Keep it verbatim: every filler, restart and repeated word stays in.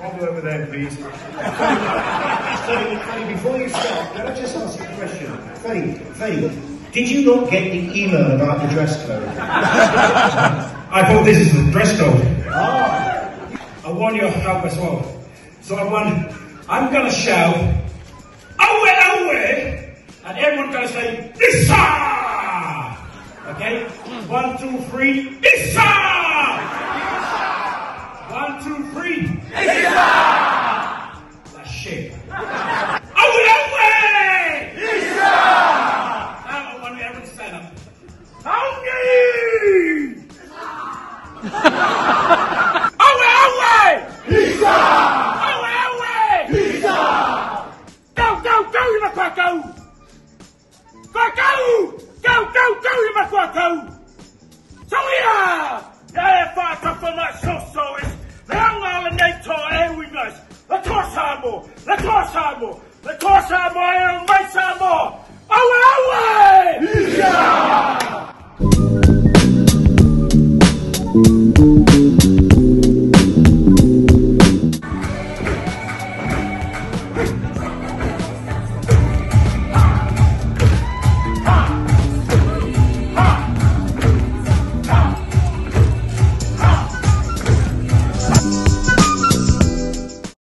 Wobble over there, please. Freddie, Freddie, before you start, can I just ask you a question? Freddie, Freddie, did you not get the email about the dress code? I thought this is the dress code. Ah. I want your help as well. So I want, I'm gonna shout, away, away, and everyone gonna say, Issa! Okay? One, two, three, Issa! One, two, three, Issa!